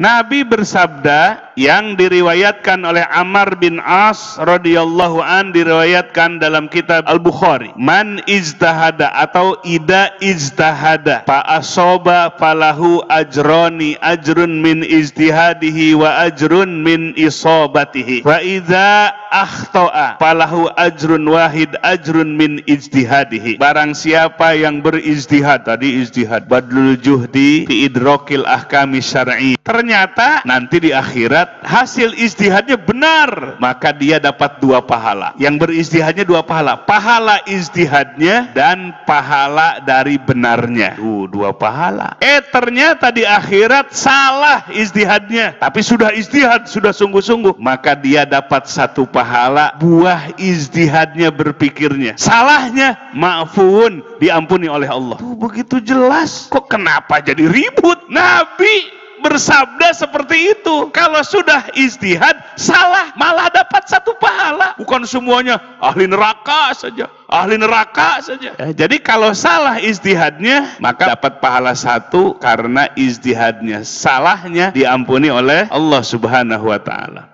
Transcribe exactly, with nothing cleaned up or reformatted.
Nabi bersabda yang diriwayatkan oleh Ammar bin As radhiyallahu an, diriwayatkan dalam kitab Al-Bukhari, man ijtahada atau ida ijtahada fa asoba falahu ajroni, ajrun min ijtihadihi wa ajrun min isobatihi, wa idza akhto'a falahu ajrun wahid, ajrun min ijtihadihi. Barang siapa yang berijtihad, tadi ijtihad badlul juhdi fi idrokil ahkami syar'i, ternyata nanti di akhirat hasil ijtihadnya benar, maka dia dapat dua pahala. Yang berijtihadnya dua pahala, pahala ijtihadnya dan pahala dari benarnya. Tuh, dua pahala. Eh ternyata di akhirat salah ijtihadnya, tapi sudah ijtihad, sudah sungguh-sungguh, maka dia dapat satu pahala buah ijtihadnya, berpikirnya. Salahnya ma'fuun, diampuni oleh Allah. Tuh, begitu jelas. Kok kenapa jadi ribut? Nabi bersabda seperti itu. Kalau sudah ijtihad salah, malah dapat satu pahala. Bukan semuanya ahli neraka saja, ahli neraka saja. Ya, jadi kalau salah ijtihadnya, maka dapat pahala satu karena ijtihadnya. Salahnya diampuni oleh Allah Subhanahu wa ta'ala.